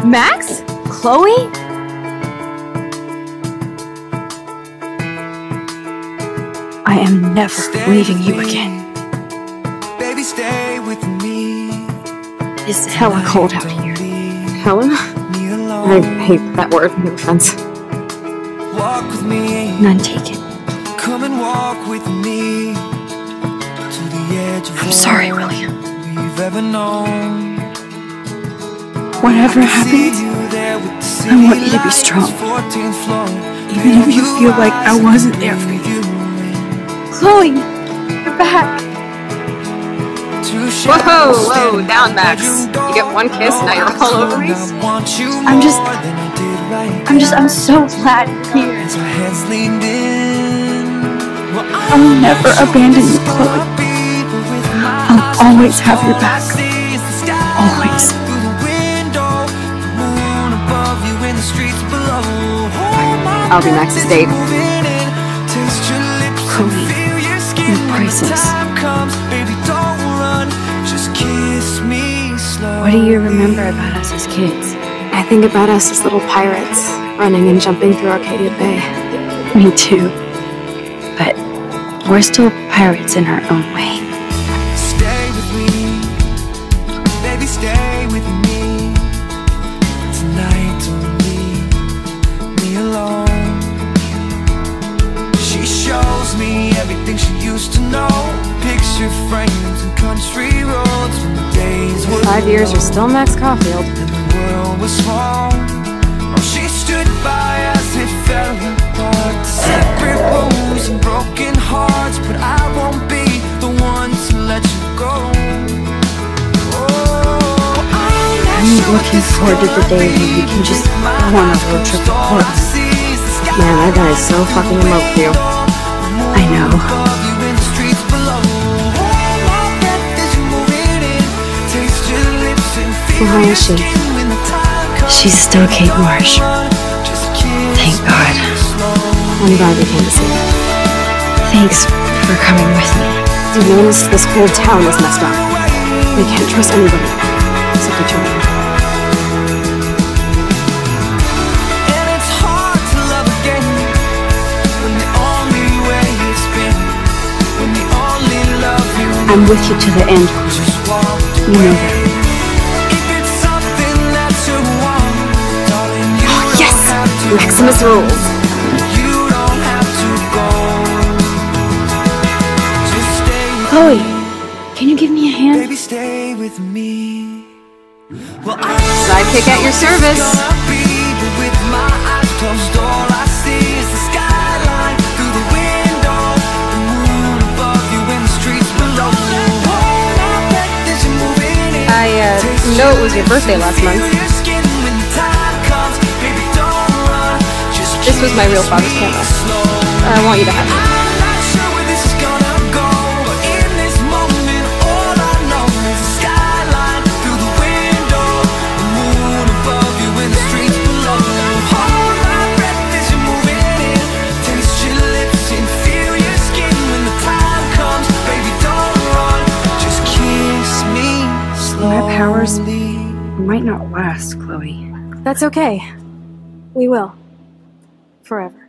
Max? Chloe? I am never leaving you again. Baby, stay with me. It's hella cold out here. Hella? I hate that word, no offense. Walk with me. None taken. Come and walk with me to the edge of I'm sorry, William. we've ever known. Whatever happens, I want you to be strong. Even if you feel like I wasn't there for you. Chloe, you're back. Whoa, whoa, down, Max. You get one kiss, now you're all over me. I'm so glad you're here. I will never abandon you, Chloe. I'll always have your back. Always. I'll be Max's date. Chloe, you're priceless. What do you remember about us as kids? I think about us as little pirates, running and jumping through Arcadia Bay. Me too. But we're still pirates in our own way. Stay with me, baby, stay with me. Tonight don't leave me alone. She shows me everything she used to know. Picture frames and country roads when the days were 5 years, you're still Max Caulfield. and the world was home. Oh, she stood by as it fell apart. Separate wounds and broken hearts, but I won't be the one to let you go. I'm looking forward to the day when we can just go on a road trip to Portland. Man, that guy is so fucking in love with you. I know. How is she? She's still Kate Marsh. Thank God. I'm glad you came to see me. Thanks for coming with me. To be honest, this whole town is messed up. We can't trust anybody except each other. I'm with you to the end. You know that. Oh, yes! Maximus rules. Chloe, can you give me a hand? Baby, stay with me. Well, Sidekick at your service. With my eyes closed, all I see is the skyline through the window, the moon above you and the streets below. I know it was your birthday last month. This was my real father's camera. I want you to have it. My powers might not last, Chloe. That's okay. We will. Forever.